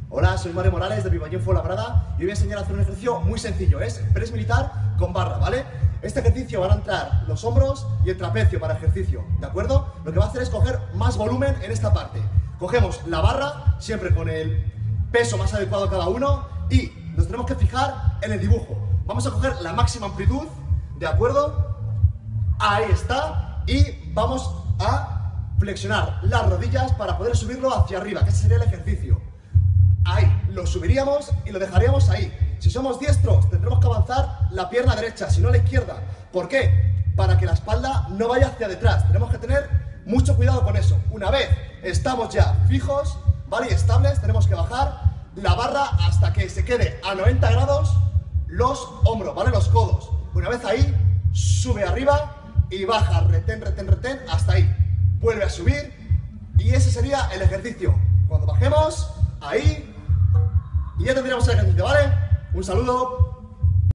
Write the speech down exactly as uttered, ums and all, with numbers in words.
Hola, soy Mario Morales de Pipañón Fuenlabrada y hoy voy a enseñar a hacer un ejercicio muy sencillo, es press militar con barra, ¿vale? Este ejercicio van a entrar los hombros y el trapecio para ejercicio, ¿de acuerdo? Lo que va a hacer es coger más volumen en esta parte. Cogemos la barra, siempre con el peso más adecuado a cada uno, y nos tenemos que fijar en el dibujo. Vamos a coger la máxima amplitud, ¿de acuerdo? Ahí está, y vamos a flexionar las rodillas para poder subirlo hacia arriba, que ese sería el ejercicio. Ahí, lo subiríamos y lo dejaríamos ahí. Si somos diestros, tendremos que avanzar la pierna derecha, si no la izquierda. ¿Por qué? Para que la espalda no vaya hacia detrás. Tenemos que tener mucho cuidado con eso. Una vez estamos ya fijos, ¿vale? Y estables, tenemos que bajar la barra hasta que se quede a noventa grados los hombros, ¿vale? Los codos. Una vez ahí, sube arriba y baja, retén, retén, retén, hasta ahí. Vuelve a subir y ese sería el ejercicio. Cuando bajemos, ahí, y ya tendríamos el ejercicio, ¿vale? Un saludo.